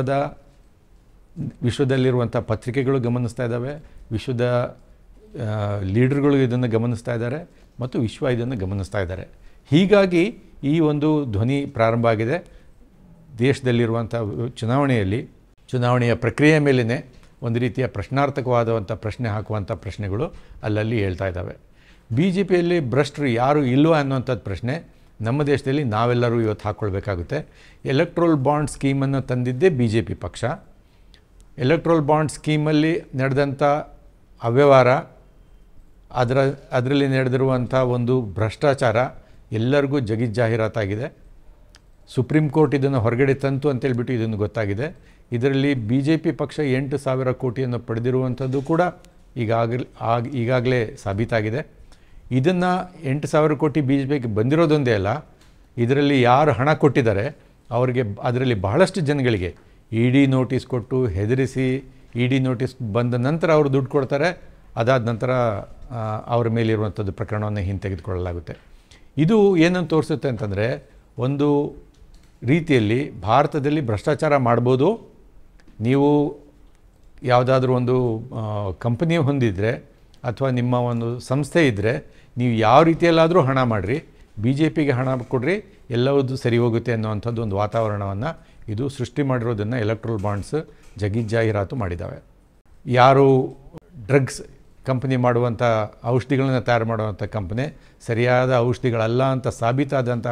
ವಿಶ್ವದಲ್ಲಿರುವಂಥ ಪತ್ರಿಕೆಗಳು ಗಮನಿಸ್ತಾ ಇದ್ದಾವೆ, ವಿಶ್ವದ ಲೀಡರ್ಗಳು ಇದನ್ನು ಗಮನಿಸ್ತಾ ಇದ್ದಾರೆ ಮತ್ತು ವಿಶ್ವ ಇದನ್ನು ಗಮನಿಸ್ತಾ ಇದ್ದಾರೆ. ಹೀಗಾಗಿ ಈ ಒಂದು ಧ್ವನಿ ಪ್ರಾರಂಭ ಆಗಿದೆ. ದೇಶದಲ್ಲಿರುವಂಥ ಚುನಾವಣೆಯ ಪ್ರಕ್ರಿಯೆ ಮೇಲೇ ಒಂದು ರೀತಿಯ ಪ್ರಶ್ನಾರ್ಥಕವಾದಂಥ ಪ್ರಶ್ನೆ ಹಾಕುವಂಥ ಪ್ರಶ್ನೆಗಳು ಅಲ್ಲಲ್ಲಿ ಹೇಳ್ತಾ ಇದ್ದಾವೆ. BJPಯಲ್ಲಿ ಭ್ರಷ್ಟರು ಯಾರು ಇಲ್ವಾ ಅನ್ನೋಂಥದ್ದು ಪ್ರಶ್ನೆ ನಮ್ಮ ದೇಶದಲ್ಲಿ ನಾವೆಲ್ಲರೂ ಇವತ್ತು ಹಾಕ್ಕೊಳ್ಬೇಕಾಗುತ್ತೆ. ಎಲೆಕ್ಟ್ರಲ್ ಬಾಂಡ್ ಸ್ಕೀಮನ್ನು ತಂದಿದ್ದೇ BJP ಪಕ್ಷ. ಎಲೆಕ್ಟ್ರಲ್ ಬಾಂಡ್ ಸ್ಕೀಮಲ್ಲಿ ನಡೆದಂಥ ಅವ್ಯವಹಾರ, ಅದರಲ್ಲಿ ನಡೆದಿರುವಂಥ ಒಂದು ಭ್ರಷ್ಟಾಚಾರ ಎಲ್ಲರಿಗೂ ಜಗಜ್ಜಾಹೀರಾತಾಗಿದೆ. ಸುಪ್ರೀಂ ಕೋರ್ಟ್ ಇದನ್ನು ಹೊರಗಡೆ ತಂತು ಅಂತೇಳ್ಬಿಟ್ಟು ಇದನ್ನು ಗೊತ್ತಾಗಿದೆ. ಇದರಲ್ಲಿ BJP ಪಕ್ಷ 8,000 ಕೋಟಿಯನ್ನು ಪಡೆದಿರುವಂಥದ್ದು ಕೂಡ ಈಗಾಗಲೇ ಸಾಬೀತಾಗಿದೆ. ಇದನ್ನು 8,000 ಕೋಟಿ BJPಗೆ ಬಂದಿರೋದೊಂದೇ ಅಲ್ಲ, ಇದರಲ್ಲಿ ಯಾರು ಹಣ ಕೊಟ್ಟಿದ್ದಾರೆ ಅವರಿಗೆ ಅದರಲ್ಲಿ ಬಹಳಷ್ಟು ಜನಗಳಿಗೆ ED ನೋಟಿಸ್ ಕೊಟ್ಟು ಹೆದರಿಸಿ ED ನೋಟಿಸ್ ಬಂದ ನಂತರ ಅವರು ದುಡ್ಡು ಕೊಡ್ತಾರೆ. ಅದಾದ ನಂತರ ಅವರ ಮೇಲಿರುವಂಥದ್ದು ಪ್ರಕರಣವನ್ನು ಹಿಂತೆಗೆದುಕೊಳ್ಳಲಾಗುತ್ತೆ. ಇದು ಏನನ್ನು ತೋರಿಸುತ್ತೆ ಅಂತಂದರೆ, ಒಂದು ರೀತಿಯಲ್ಲಿ ಭಾರತದಲ್ಲಿ ಭ್ರಷ್ಟಾಚಾರ ಮಾಡ್ಬೋದು. ನೀವು ಯಾವುದಾದ್ರೂ ಒಂದು ಕಂಪನಿ ಹೊಂದಿದರೆ ಅಥವಾ ನಿಮ್ಮ ಒಂದು ಸಂಸ್ಥೆ ಇದ್ದರೆ ನೀವು ಯಾವ ರೀತಿಯಲ್ಲಾದರೂ ಹಣ ಮಾಡಿರಿ, BJPಗೆ ಹಣ ಕೊಡ್ರಿ, ಎಲ್ಲವೂ ಸರಿ ಹೋಗುತ್ತೆ ಅನ್ನುವಂಥದ್ದು ಒಂದು ವಾತಾವರಣವನ್ನು ಇದು ಸೃಷ್ಟಿ ಮಾಡಿರೋದನ್ನು ಎಲೆಕ್ಟ್ರಲ್ ಬಾಂಡ್ಸ್ ಜಗಜ್ಜಾಹೀರಾತು ಮಾಡಿದ್ದಾವೆ. ಯಾರು ಡ್ರಗ್ಸ್ ಕಂಪನಿ ಮಾಡುವಂಥ ಔಷಧಿಗಳನ್ನು ತಯಾರು ಮಾಡುವಂಥ ಕಂಪನಿ ಸರಿಯಾದ ಔಷಧಿಗಳಲ್ಲ ಅಂತ ಸಾಬೀತಾದಂಥ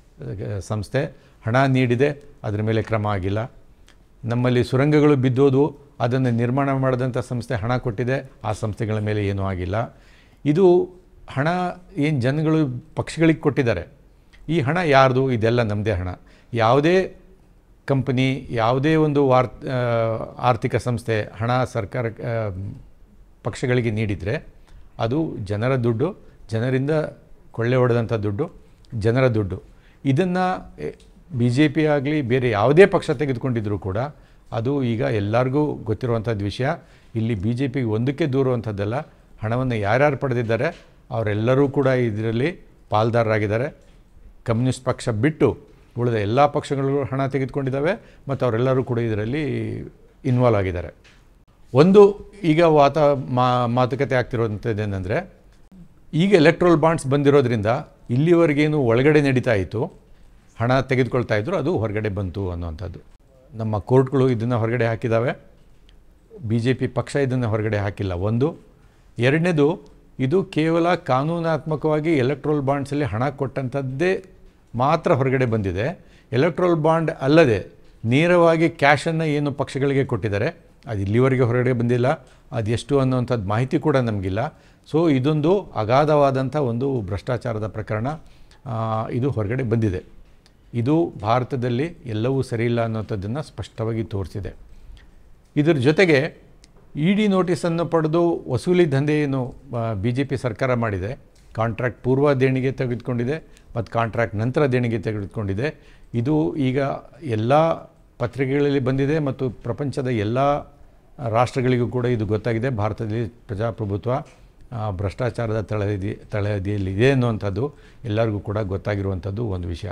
ಸಂಸ್ಥೆ ಹಣ ನೀಡಿದೆ, ಅದರ ಮೇಲೆ ಕ್ರಮ ಆಗಿಲ್ಲ. ನಮ್ಮಲ್ಲಿ ಸುರಂಗಗಳು ಬಿದ್ದೋದು, ಅದನ್ನು ನಿರ್ಮಾಣ ಮಾಡಿದಂಥ ಸಂಸ್ಥೆ ಹಣ ಕೊಟ್ಟಿದೆ, ಆ ಸಂಸ್ಥೆಗಳ ಮೇಲೆ ಏನೂ ಆಗಿಲ್ಲ. ಇದು ಹಣ ಏನು ಜನಗಳು ಪಕ್ಷಗಳಿಗೆ ಕೊಟ್ಟಿದ್ದಾರೆ, ಈ ಹಣ ಯಾರ್ದು? ಇದೆಲ್ಲ ನಮ್ಮದೇ ಹಣ. ಯಾವುದೇ ಕಂಪನಿ, ಯಾವುದೇ ಒಂದು ಆರ್ಥಿಕ ಸಂಸ್ಥೆ ಹಣ ಸರ್ಕಾರ ಪಕ್ಷಗಳಿಗೆ ನೀಡಿದರೆ ಅದು ಜನರ ದುಡ್ಡು, ಜನರಿಂದ ಕೊಳ್ಳೆ ಹೊಡೆದಂಥ ದುಡ್ಡು, ಜನರ ದುಡ್ಡು. ಇದನ್ನು BJP ಆಗಲಿ ಬೇರೆ ಯಾವುದೇ ಪಕ್ಷ ತೆಗೆದುಕೊಂಡಿದ್ದರೂ ಕೂಡ ಅದು ಈಗ ಎಲ್ಲರಿಗೂ ಗೊತ್ತಿರುವಂಥದ್ದು ವಿಷಯ. ಇಲ್ಲಿ BJPಗೆ ಒಂದಕ್ಕೆ ದೂರುವಂಥದ್ದಲ್ಲ, ಹಣವನ್ನು ಯಾರ್ಯಾರು ಪಡೆದಿದ್ದಾರೆ ಅವರೆಲ್ಲರೂ ಕೂಡ ಇದರಲ್ಲಿ ಪಾಲ್ದಾರರಾಗಿದ್ದಾರೆ. ಕಮ್ಯುನಿಸ್ಟ್ ಪಕ್ಷ ಬಿಟ್ಟು ಉಳಿದ ಎಲ್ಲ ಪಕ್ಷಗಳು ಹಣ ತೆಗೆದುಕೊಂಡಿದ್ದಾವೆ ಮತ್ತು ಅವರೆಲ್ಲರೂ ಕೂಡ ಇದರಲ್ಲಿ ಇನ್ವಾಲ್ವ್ ಆಗಿದ್ದಾರೆ. ಒಂದು ಈಗ ಮಾತುಕತೆ ಆಗ್ತಿರೋಂಥದ್ದು ಏನಂದರೆ, ಈಗ ಎಲೆಕ್ಟ್ರಲ್ ಬಾಂಡ್ಸ್ ಬಂದಿರೋದ್ರಿಂದ ಇಲ್ಲಿವರೆಗೇನು ಒಳಗಡೆ ನಡೀತಾ ಇತ್ತು, ಹಣ ತೆಗೆದುಕೊಳ್ತಾ ಇದ್ರು, ಅದು ಹೊರಗಡೆ ಬಂತು ಅನ್ನುವಂಥದ್ದು. ನಮ್ಮ ಕೋರ್ಟ್ಗಳು ಇದನ್ನು ಹೊರಗಡೆ ಹಾಕಿದ್ದಾವೆ, BJP ಪಕ್ಷ ಇದನ್ನು ಹೊರಗಡೆ ಹಾಕಿಲ್ಲ. ಒಂದು. ಎರಡನೇದು, ಇದು ಕೇವಲ ಕಾನೂನಾತ್ಮಕವಾಗಿ ಎಲೆಕ್ಟ್ರಲ್ ಬಾಂಡ್ಸಲ್ಲಿ ಹಣ ಕೊಟ್ಟಂಥದ್ದೇ ಮಾತ್ರ ಹೊರಗಡೆ ಬಂದಿದೆ. ಎಲೆಕ್ಟ್ರಲ್ ಬಾಂಡ್ ಅಲ್ಲದೆ ನೇರವಾಗಿ ಕ್ಯಾಶನ್ನು ಏನು ಪಕ್ಷಗಳಿಗೆ ಕೊಟ್ಟಿದ್ದಾರೆ ಅದು ಇಲ್ಲಿವರೆಗೆ ಹೊರಗಡೆ ಬಂದಿಲ್ಲ. ಅದೆಷ್ಟು ಅನ್ನೋಂಥದ್ದು ಮಾಹಿತಿ ಕೂಡ ನಮಗಿಲ್ಲ. ಸೊ ಇದೊಂದು ಅಗಾಧವಾದಂಥ ಒಂದು ಭ್ರಷ್ಟಾಚಾರದ ಪ್ರಕರಣ, ಇದು ಹೊರಗಡೆ ಬಂದಿದೆ. ಇದು ಭಾರತದಲ್ಲಿ ಎಲ್ಲವೂ ಸರಿಯಿಲ್ಲ ಅನ್ನೋಂಥದ್ದನ್ನು ಸ್ಪಷ್ಟವಾಗಿ ತೋರಿಸಿದೆ. ಇದರ ಜೊತೆಗೆ ED ನೋಟಿಸನ್ನು ಪಡೆದು ವಸೂಲಿ ದಂಧೆ ಏನು BJP ಸರ್ಕಾರ ಮಾಡಿದೆ, ಕಾಂಟ್ರಾಕ್ಟ್ ಪೂರ್ವ ದೇಣಿಗೆ ತೆಗೆದುಕೊಂಡಿದೆ ಮತ್ತು ಕಾಂಟ್ರಾಕ್ಟ್ ನಂತರ ದೇಣಿಗೆ ತೆಗೆದುಕೊಂಡಿದೆ. ಇದು ಈಗ ಎಲ್ಲ ಪತ್ರಿಕೆಗಳಲ್ಲಿ ಬಂದಿದೆ ಮತ್ತು ಪ್ರಪಂಚದ ಎಲ್ಲ ರಾಷ್ಟ್ರಗಳಿಗೂ ಕೂಡ ಇದು ಗೊತ್ತಾಗಿದೆ. ಭಾರತದಲ್ಲಿ ಪ್ರಜಾಪ್ರಭುತ್ವ ಭ್ರಷ್ಟಾಚಾರದ ತಳಹದಿಯಲ್ಲಿದೆ ಅನ್ನುವಂಥದ್ದು ಎಲ್ಲರಿಗೂ ಕೂಡ ಗೊತ್ತಾಗಿರುವಂಥದ್ದು ಒಂದು ವಿಷಯ.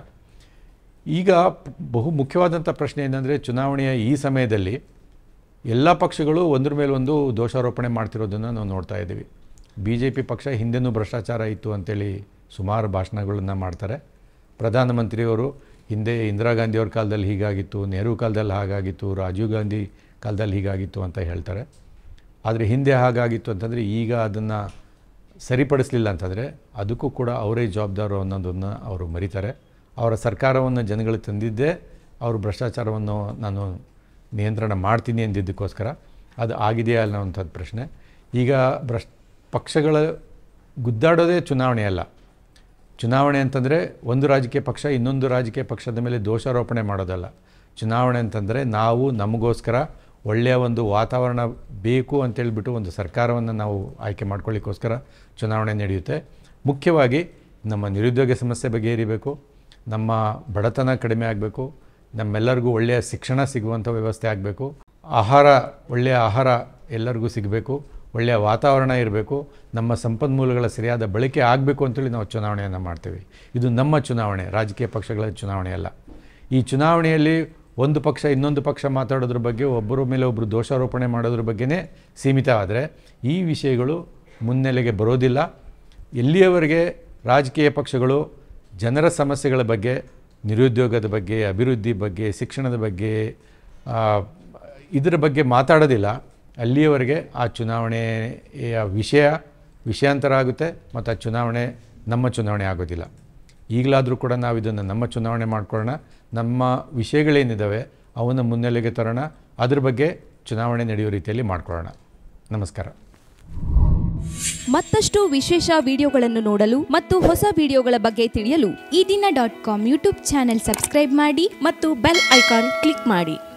ಈಗ ಬಹು ಮುಖ್ಯವಾದಂಥ ಪ್ರಶ್ನೆ ಏನಂದರೆ, ಚುನಾವಣೆಯ ಈ ಸಮಯದಲ್ಲಿ ಎಲ್ಲ ಪಕ್ಷಗಳು ಒಂದ್ರ ಮೇಲೆ ಒಂದು ದೋಷಾರೋಪಣೆ ಮಾಡ್ತಿರೋದನ್ನು ನಾವು ನೋಡ್ತಾ ಇದ್ದೀವಿ. BJP ಪಕ್ಷ ಹಿಂದೆನೂ ಭ್ರಷ್ಟಾಚಾರ ಇತ್ತು ಅಂತೇಳಿ ಸುಮಾರು ಭಾಷಣಗಳನ್ನು ಮಾಡ್ತಾರೆ. ಪ್ರಧಾನಮಂತ್ರಿಯವರು ಹಿಂದೆ ಇಂದಿರಾ ಗಾಂಧಿಯವ್ರ ಕಾಲದಲ್ಲಿ ಹೀಗಾಗಿತ್ತು, ನೆಹರು ಕಾಲದಲ್ಲಿ ಹಾಗಾಗಿತ್ತು, ರಾಜೀವ್ ಗಾಂಧಿ ಕಾಲದಲ್ಲಿ ಹೀಗಾಗಿತ್ತು ಅಂತ ಹೇಳ್ತಾರೆ. ಆದರೆ ಹಿಂದೆ ಹಾಗಾಗಿತ್ತು ಅಂತಂದರೆ ಈಗ ಅದನ್ನು ಸರಿಪಡಿಸಲಿಲ್ಲ ಅಂತಂದರೆ ಅದಕ್ಕೂ ಕೂಡ ಅವರೇ ಜವಾಬ್ದಾರು ಅನ್ನೋದನ್ನು ಅವರು ಮರೀತಾರೆ. ಅವರ ಸರ್ಕಾರವನ್ನು ಜನಗಳು ತಂದಿದ್ದೇ ಅವರು ಭ್ರಷ್ಟಾಚಾರವನ್ನು ನಾನು ನಿಯಂತ್ರಣ ಮಾಡ್ತೀನಿ ಎಂದಿದ್ದಕ್ಕೋಸ್ಕರ. ಅದು ಆಗಿದೆಯಾ ಅನ್ನೋವಂಥದ್ದು ಪ್ರಶ್ನೆ. ಈಗ ಪಕ್ಷಗಳ ಗುದ್ದಾಡೋದೇ ಚುನಾವಣೆ ಅಲ್ಲ. ಚುನಾವಣೆ ಅಂತಂದರೆ ಒಂದು ರಾಜಕೀಯ ಪಕ್ಷ ಇನ್ನೊಂದು ರಾಜಕೀಯ ಪಕ್ಷದ ಮೇಲೆ ದೋಷಾರೋಪಣೆ ಮಾಡೋದಲ್ಲ. ಚುನಾವಣೆ ಅಂತಂದರೆ ನಾವು ನಮಗೋಸ್ಕರ ಒಳ್ಳೆಯ ಒಂದು ವಾತಾವರಣ ಬೇಕು ಅಂತೇಳ್ಬಿಟ್ಟು ಒಂದು ಸರ್ಕಾರವನ್ನು ನಾವು ಆಯ್ಕೆ ಮಾಡ್ಕೊಳ್ಳಿಕ್ಕೋಸ್ಕರ ಚುನಾವಣೆ ನಡೆಯುತ್ತೆ. ಮುಖ್ಯವಾಗಿ ನಮ್ಮ ನಿರುದ್ಯೋಗ ಸಮಸ್ಯೆ ಬಗೆಹರಿಬೇಕು, ನಮ್ಮ ಬಡತನ ಕಡಿಮೆ ಆಗಬೇಕು, ನಮ್ಮೆಲ್ಲರಿಗೂ ಒಳ್ಳೆಯ ಶಿಕ್ಷಣ ಸಿಗುವಂಥ ವ್ಯವಸ್ಥೆ ಆಗಬೇಕು, ಒಳ್ಳೆಯ ಆಹಾರ ಎಲ್ಲರಿಗೂ ಸಿಗಬೇಕು, ಒಳ್ಳೆಯ ವಾತಾವರಣ ಇರಬೇಕು, ನಮ್ಮ ಸಂಪನ್ಮೂಲಗಳ ಸರಿಯಾದ ಬಳಕೆ ಆಗಬೇಕು ಅಂತೇಳಿ ನಾವು ಚುನಾವಣೆಯನ್ನು ಮಾಡ್ತೀವಿ. ಇದು ನಮ್ಮ ಚುನಾವಣೆ, ರಾಜಕೀಯ ಪಕ್ಷಗಳ ಚುನಾವಣೆ ಅಲ್ಲ. ಈ ಚುನಾವಣೆಯಲ್ಲಿ ಒಂದು ಪಕ್ಷ ಇನ್ನೊಂದು ಪಕ್ಷ ಮಾತಾಡೋದ್ರ ಬಗ್ಗೆ, ಒಬ್ಬರ ಮೇಲೆ ಒಬ್ಬರು ದೋಷಾರೋಪಣೆ ಮಾಡೋದ್ರ ಬಗ್ಗೆನೇ ಸೀಮಿತ ಆದರೆ ಈ ವಿಷಯಗಳು ಮುನ್ನೆಲೆಗೆ ಬರೋದಿಲ್ಲ. ಎಲ್ಲಿಯವರೆಗೆ ರಾಜಕೀಯ ಪಕ್ಷಗಳು ಜನರ ಸಮಸ್ಯೆಗಳ ಬಗ್ಗೆ, ನಿರುದ್ಯೋಗದ ಬಗ್ಗೆ, ಅಭಿವೃದ್ಧಿ ಬಗ್ಗೆ, ಶಿಕ್ಷಣದ ಬಗ್ಗೆ, ಇದರ ಬಗ್ಗೆ ಮಾತಾಡೋದಿಲ್ಲ, ಅಲ್ಲಿಯವರೆಗೆ ಆ ಚುನಾವಣೆಯ ವಿಷಯಾಂತರ ಆಗುತ್ತೆ ಮತ್ತು ಆ ಚುನಾವಣೆ ನಮ್ಮ ಚುನಾವಣೆ ಆಗೋದಿಲ್ಲ. ಈಗಲಾದರೂ ಕೂಡ ನಾವು ಇದನ್ನು ನಮ್ಮ ಚುನಾವಣೆ ಮಾಡ್ಕೊಳ್ಳೋಣ, ನಮ್ಮ ವಿಷಯಗಳೇನಿದ್ದಾವೆ ಅವನ್ನು ಮುನ್ನೆಲೆಗೆ ತರೋಣ, ಅದ್ರ ಬಗ್ಗೆ ಚುನಾವಣೆ ನಡೆಯೋ ರೀತಿಯಲ್ಲಿ ಮಾಡ್ಕೊಳ್ಳೋಣ. ನಮಸ್ಕಾರ. ಮತ್ತಷ್ಟು ವಿಶೇಷ ವಿಡಿಯೋಗಳನ್ನು ನೋಡಲು ಮತ್ತು ಹೊಸ ವಿಡಿಯೋಗಳ ಬಗ್ಗೆ ತಿಳಿಯಲು EDina.com ಯೂಟ್ಯೂಬ್ ಚಾನೆಲ್ ಸಬ್ಸ್ಕ್ರೈಬ್ ಮಾಡಿ ಮತ್ತು ಬೆಲ್ ಐಕಾನ್ ಕ್ಲಿಕ್ ಮಾಡಿ.